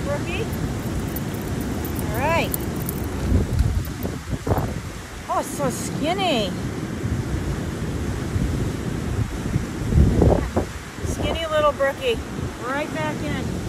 Brookie. All right. Oh, it's so skinny. Skinny little Brookie. Right back in.